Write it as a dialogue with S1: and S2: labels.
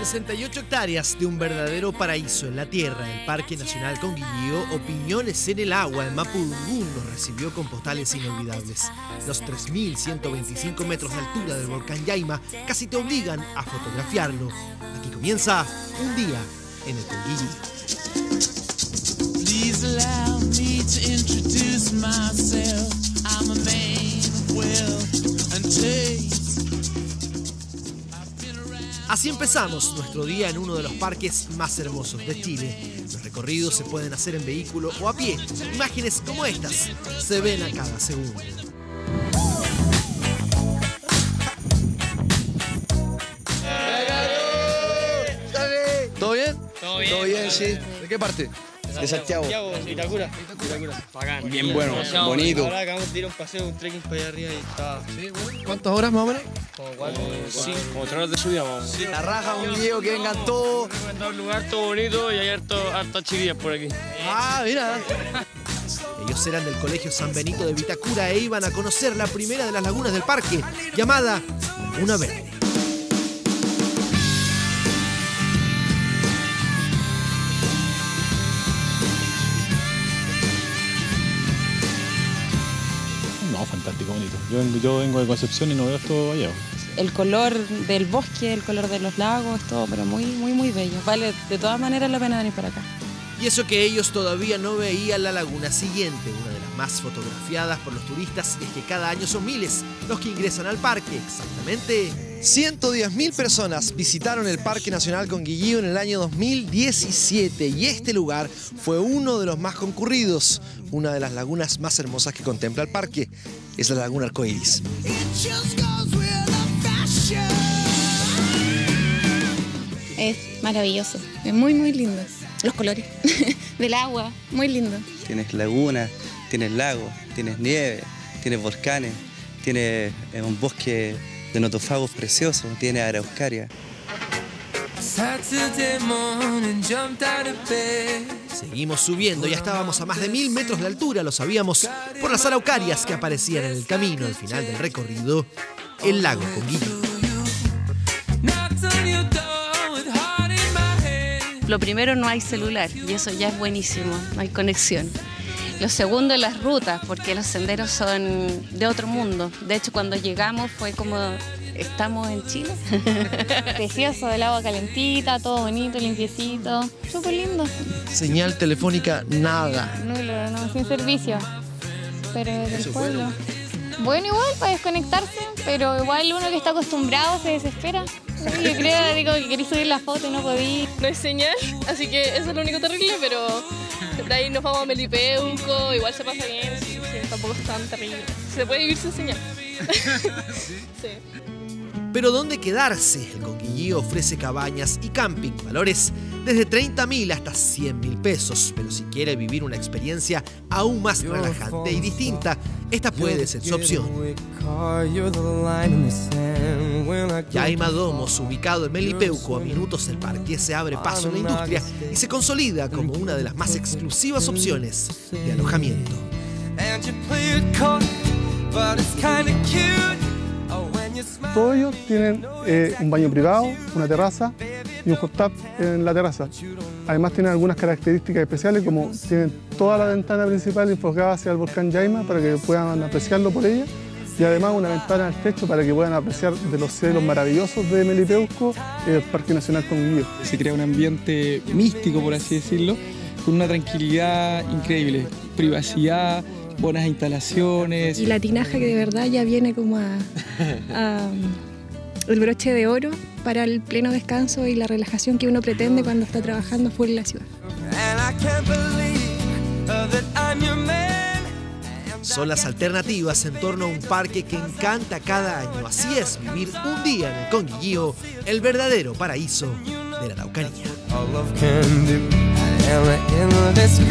S1: 68 hectáreas de un verdadero paraíso en la tierra, el Parque Nacional Conguillío o Piñones en el Agua en Mapudungún nos recibió con postales inolvidables. Los 3.125 metros de altura del volcán Llaima casi te obligan a fotografiarlo. Aquí comienza un día en el Conguillío. Please allow me to introduce myself. I'm a man of wealth and taste. Así empezamos nuestro día en uno de los parques más hermosos de Chile. Los recorridos se pueden hacer en vehículo o a pie. Imágenes como estas se ven a cada segundo.
S2: ¿Todo bien?
S3: Todo bien.
S2: Todo bien, sí. ¿De qué parte? De Santiago.
S3: Vitacura. Bacán.
S2: Bien bueno, bonito.
S3: Ahora acabamos de ir a un paseo, un trekking para allá arriba y está...
S2: Sí, bueno. ¿Cuántas horas más o menos?
S3: Como 4, 5, como 3 horas de subida más o menos.
S2: Sí. La raja, un video, que vengan todos.
S3: Recomendado un lugar todo bonito y hay hartas chiquillas por aquí.
S2: Ah, mira.
S1: Ellos eran del Colegio San Benito de Vitacura e iban a conocer la primera de las lagunas del parque, llamada Laguna Verde.
S4: No, fantástico, bonito. Yo vengo de Concepción y no veo esto allá.
S5: El color del bosque, el color de los lagos, todo, pero muy, muy, muy bello. Vale de todas maneras la pena venir para acá.
S1: Y eso que ellos todavía no veían la laguna siguiente, una de las más fotografiadas por los turistas, y es que cada año son miles los que ingresan al parque, exactamente. 110.000 personas visitaron el Parque Nacional Conguillío en el año 2017 y este lugar fue uno de los más concurridos. Una de las lagunas más hermosas que contempla el parque es la Laguna Arcoiris.
S6: Es maravilloso, es muy muy lindo. Los colores del agua, muy lindo.
S7: Tienes lagunas, tienes lagos, tienes nieve, tienes volcanes, tienes un bosque de notofagos precioso, tienes araucaria.
S1: Seguimos subiendo, ya estábamos a más de 1000 metros de altura, lo sabíamos por las araucarias que aparecían en el camino. Al final del recorrido, el lago Conguillío.
S5: Lo primero, no hay celular y eso ya es buenísimo, no hay conexión. Lo segundo, las rutas, porque los senderos son de otro mundo. De hecho, cuando llegamos fue como, ¿estamos en Chile?
S6: Precioso, el agua calentita, todo bonito, limpiecito, súper lindo.
S2: Señal telefónica, nada.
S6: Nulo, no, sin servicio, pero del pueblo. Bueno, igual para desconectarse, pero igual uno que está acostumbrado se desespera. Yo creo, digo, que quería subir la foto y no podía.
S8: No hay señal, así que eso es lo único terrible, pero de ahí nos vamos a Melipeuco, igual se pasa bien, sí, tampoco es tan terrible. Se puede vivir sin señal. Sí.
S1: Pero ¿dónde quedarse? El Conguillío ofrece cabañas y camping, valores desde 30.000 hasta 100.000 pesos. Pero si quiere vivir una experiencia aún más relajante y distinta, esta puede ser su opción. Llaima Domos, ubicado en Melipeuco, a minutos del parque, se abre paso en la industria y se consolida como una de las más exclusivas opciones de alojamiento.
S9: Todos ellos tienen un baño privado, una terraza y un hot tub en la terraza. Además tienen algunas características especiales, como tienen toda la ventana principal enfocada hacia el volcán Llaima para que puedan apreciarlo por ella, y además una ventana al techo para que puedan apreciar de los cielos maravillosos de Melipeuco el Parque Nacional Conguillío.
S10: Se crea un ambiente místico, por así decirlo, con una tranquilidad increíble, privacidad, buenas instalaciones.
S6: Y la tinaja que de verdad ya viene como el broche de oro para el pleno descanso y la relajación que uno pretende cuando está trabajando fuera de la ciudad.
S1: Son las alternativas en torno a un parque que encanta cada año. Así es vivir un día en el Conguillío, el verdadero paraíso de la Araucanía.